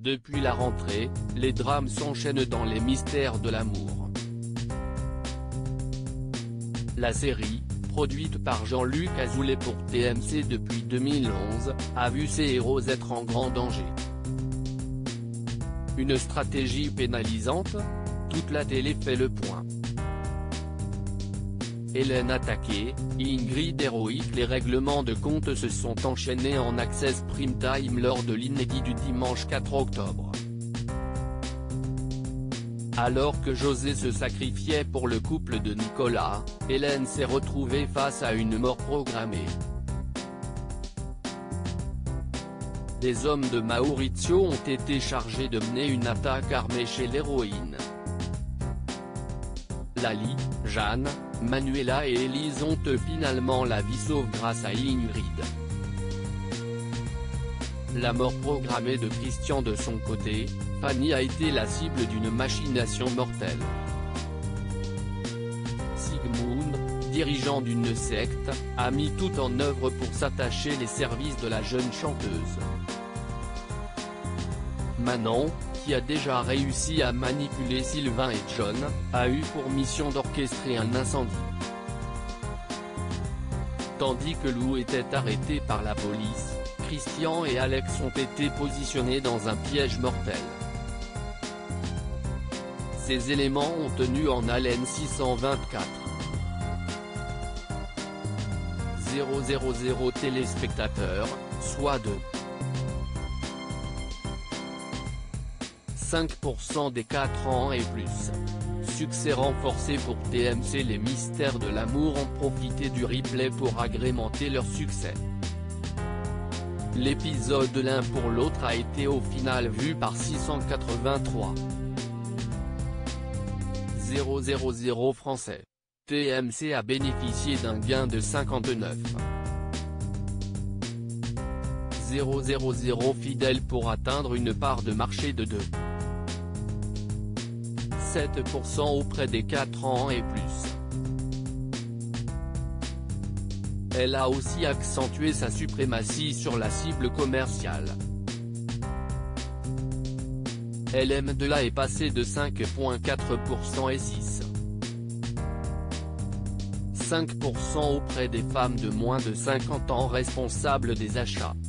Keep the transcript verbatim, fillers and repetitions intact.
Depuis la rentrée, les drames s'enchaînent dans les mystères de l'amour. La série, produite par Jean-Luc Azoulay pour T M C depuis deux mille onze, a vu ses héros être en grand danger. Une stratégie pénalisante? Toute la télé fait le point. Hélène attaquée, Ingrid héroïque. Les règlements de compte se sont enchaînés en Access Prime Time lors de l'inédit du dimanche quatre octobre. Alors que José se sacrifiait pour le couple de Nicolas, Hélène s'est retrouvée face à une mort programmée. Des hommes de Maurizio ont été chargés de mener une attaque armée chez l'héroïne. Lali, Jeanne, Manuela et Élise ont finalement la vie sauve grâce à Ingrid. La mort programmée de Christian de son côté, Fanny a été la cible d'une machination mortelle. Sigmund, dirigeant d'une secte, a mis tout en œuvre pour s'attacher les services de la jeune chanteuse. Manon, qui a déjà réussi à manipuler Sylvain et John, a eu pour mission d'orchestrer un incendie. Tandis que Lou était arrêté par la police, Christian et Alex ont été positionnés dans un piège mortel. Ces éléments ont tenu en haleine six cent vingt-quatre mille téléspectateurs, soit de cinq pour cent des quatre ans et plus. Succès renforcé pour T M C. Les mystères de l'amour ont profité du replay pour agrémenter leur succès. L'épisode de l'un pour l'autre a été au final vu par six cent quatre-vingt-trois mille Français. T M C a bénéficié d'un gain de cinquante-neuf mille fidèles pour atteindre une part de marché de deux virgule sept pour cent auprès des quatre ans et plus. Elle a aussi accentué sa suprématie sur la cible commerciale. L M deux la est passé de cinq virgule quatre pour cent et six virgule cinq pour cent auprès des femmes de moins de cinquante ans responsables des achats.